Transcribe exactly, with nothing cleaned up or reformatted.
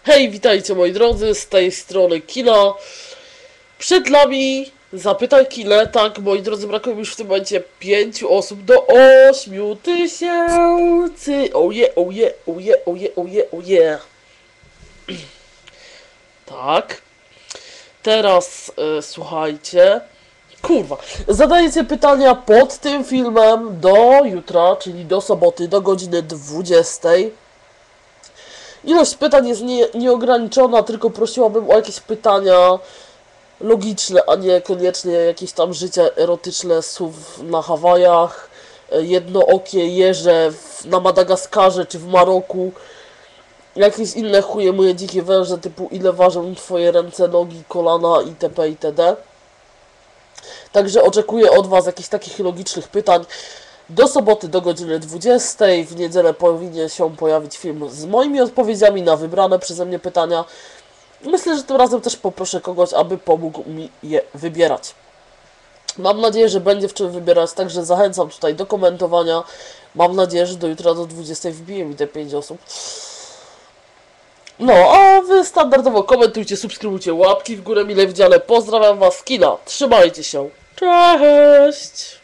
Hej, witajcie moi drodzy, z tej strony Kina. Przed nami Zapytaj Kinę. Tak, moi drodzy, brakuje mi już w tym momencie pięciu osób do ośmiu tysięcy. Oje, oje, oje, oje, oje, oje. Tak. Teraz e, słuchajcie. Kurwa. Zadajecie pytania pod tym filmem do jutra, czyli do soboty, do godziny dwudziestej. Ilość pytań jest nie, nieograniczona, tylko prosiłabym o jakieś pytania logiczne, a nie koniecznie jakieś tam życie erotyczne słów na Hawajach, jednookie jeże w, na Madagaskarze czy w Maroku, jakieś inne chuje moje dzikie węże typu ile ważą twoje ręce, nogi, kolana itp. itd. Także oczekuję od was jakichś takich logicznych pytań. Do soboty do godziny dwudziestej, w niedzielę powinien się pojawić film z moimi odpowiedziami na wybrane przeze mnie pytania. Myślę, że tym razem też poproszę kogoś, aby pomógł mi je wybierać. Mam nadzieję, że będzie w czym wybierać, także zachęcam tutaj do komentowania. Mam nadzieję, że do jutra do dwudziestej wbije mi te pięć osób. No, a wy standardowo komentujcie, subskrybujcie, łapki w górę mile widziane. Pozdrawiam was z kina. Trzymajcie się. Cześć!